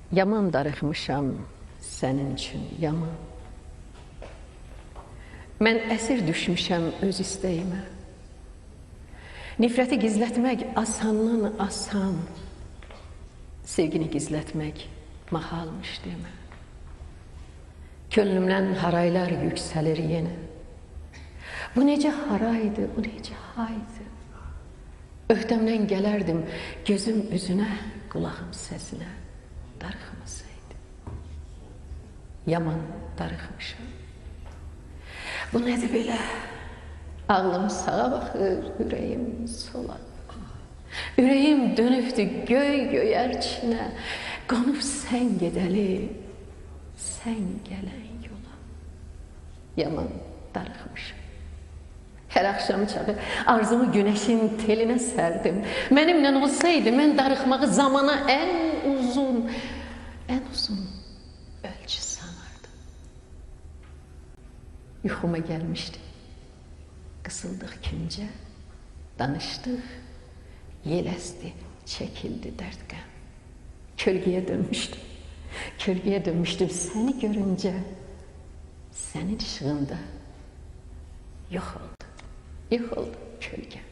Yaman darıxmışam sənin üçün, yaman. Mən əsir düşmüşəm öz istəyimə. Nifrəti gizlətmək asandan asan, sevgini gizlətmək mahalmış demə. Könlümdən haraylar yüksəlir yenə. Bu necə haraydı, bu necə haydı. Öhdəmdən gələrdim gözüm üzünə, qulağım səsinə. Darıxmasaydı. Yaman darıxmışam. Bu nədir belə? Ağlım sağa baxır, ürəyim sola. Ürəyim dönübdür göyərçinə. Qonub sən gedəli, sən gələn yola. Yaman darıxmışam. Hər axşam çağı arzumu günəşin telinə sərdim. Mənimlə olsaydı, mən darıxmağı zamana ən uzun ölçü sanardım. Yuxuma gəlmişdi. Qısıldıq küncə, danışdıq, yel əsdi, çəkildi dərd qəm. Kölgəyə dönmüşdüm səni görüncə, sənin işığında yox oldu kölgəm.